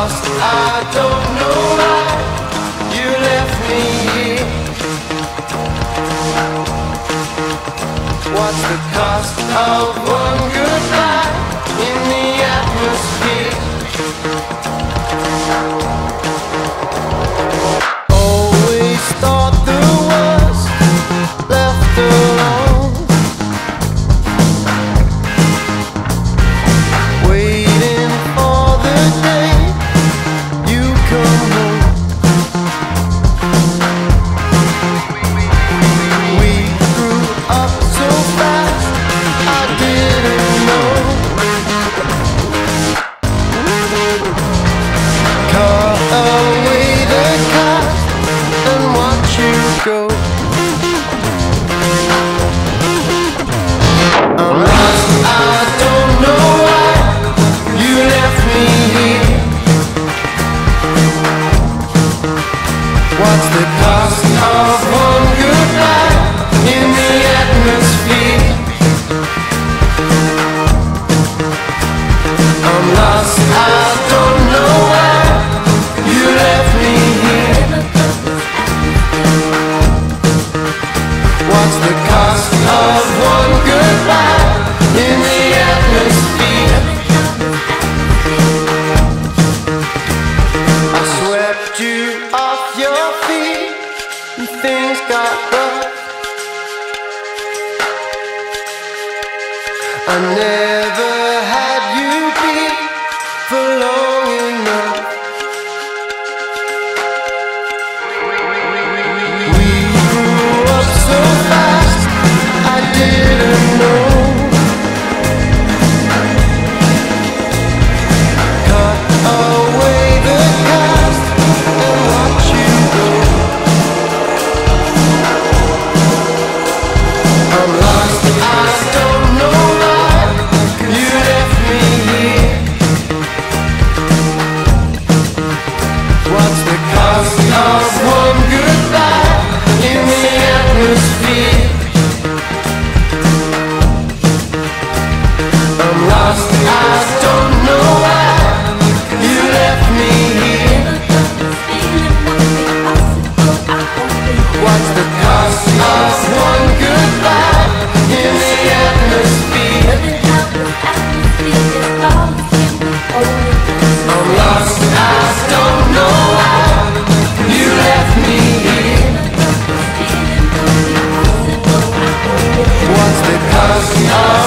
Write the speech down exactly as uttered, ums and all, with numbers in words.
lost, I don't know why you left me here. What's the cost of one goodbye in the atmosphere? Always thought the worst, left alone, waiting for the day you come home. We grew up so fast, I didn't know. Cut away the cast and watch you go. I'm lost, I don't know why you left me here. What's the cost of one goodbye in the atmosphere? I'm lost, I don't know why you left me here. What's the cost of one goodbye in the atmosphere? I swept you off your feet and things got rough. I never had you beat for long enough. We grew up so fast, I didn't know. Cut away the cast and watch you go. I'm lost, I don't know why you left me here. What's the cost of one goodbye in the atmosphere? I'm lost, I don't know why you left me here. What's the cost of one goodbye in the atmosphere? I'm lost, I don't know why you left me here. What's the cost of